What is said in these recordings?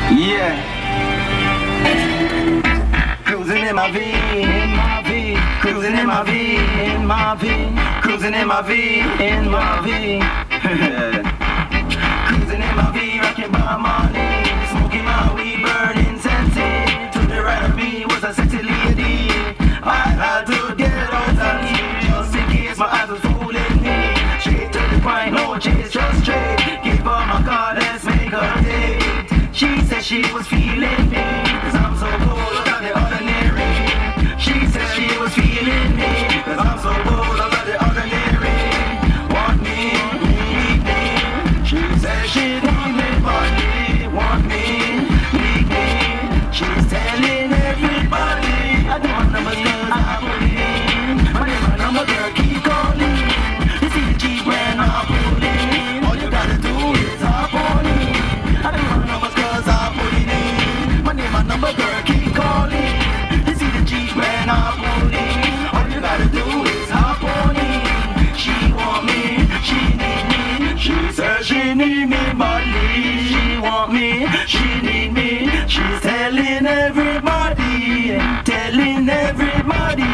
Yeah. Cruising in my V, in my V. Cruising in my V, in my V. Cruising in my V, in my V. Cruising in my V, rocking by money. Smoking my weed, burning sensei. To the right of me was a sexy lady. I had to get out of here, just in case my eyes was fooling me. Straight to the point, no chase, just straight. Give her my card, let's make a date. She said she was feeling me, cause I'm so bold out the ordinary. She said she was feeling me, cause I'm so bold out the ordinary. Want me, need me. She said she want me, body. Want me, need me. She's telling everybody I do my numbers cause I put it in. My name, my number, girl, keep calling. You see the G when I pull in. All you gotta do is hop on it. I do my numbers cause I put it in. My name, my number, girl, keep calling. You see the G when I pull in. All you gotta do is hop on it. She want me, she need me. She says she need me badly. She want me, she need me. She's telling everybody, telling everybody.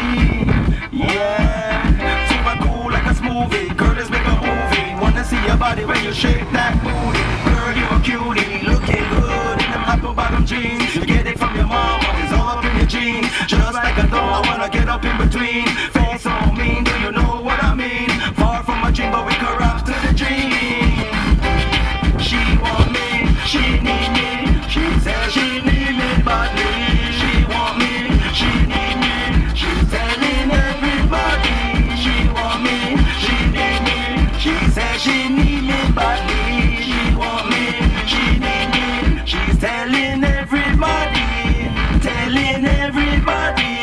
Yeah, super cool like a smoothie. Girl, let's make a movie. Wanna see your body when you shake that booty. Girl, you a cutie, looking good in them apple bottom jeans. You get it from your mama, it's all up in your jeans. Just like a dog, I wanna get up in between. Face so mean, do you know what I mean? Far from a dream, but we corrupt to the dream. She want me, she need me. She says she need me badly. She want me, she need me. She's telling everybody. She want me, she need me. She says she need me badly. She want me, she need me. She's telling everybody, telling everybody.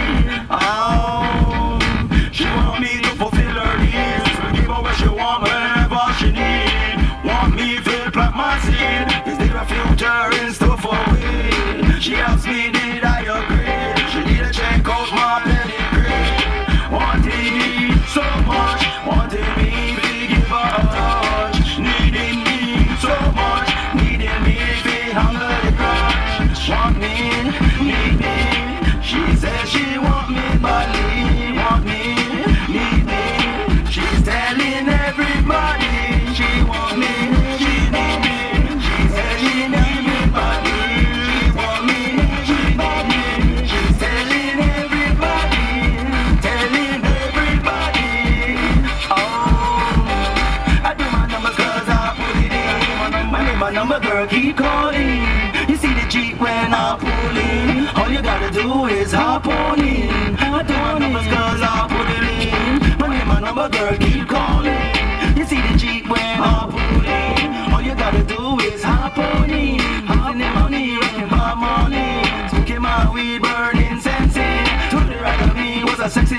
Oh, she want me to fulfill her needs. Give her what she want whenever she need. Want me to plant my seed. Is there a future in store for me? She asked me did I agree. She need to check out my pedigree. Wanting me so much, wanting me to give her a touch. Needing me so much, needing me to handle the crush. Want me, need me. She says she want me badly. Want me, need me. She's telling everybody. She want me, she need me. She says she need me badly. She want me, she need me. She's telling everybody, telling everybody. Oh, I do my numbers cause I put it in. My name, my number, girl, keep calling. You see the Jeep when I pull in. All you gotta do is hop on in. I do my numbers cause I put it in. My name, my number, girl, keep calling. You see the Jeep when I pull in. All you gotta do is hop on in. Hopping in my knee, rocking my money. Smoking my weed, burning sensei. To the right of me was a sexy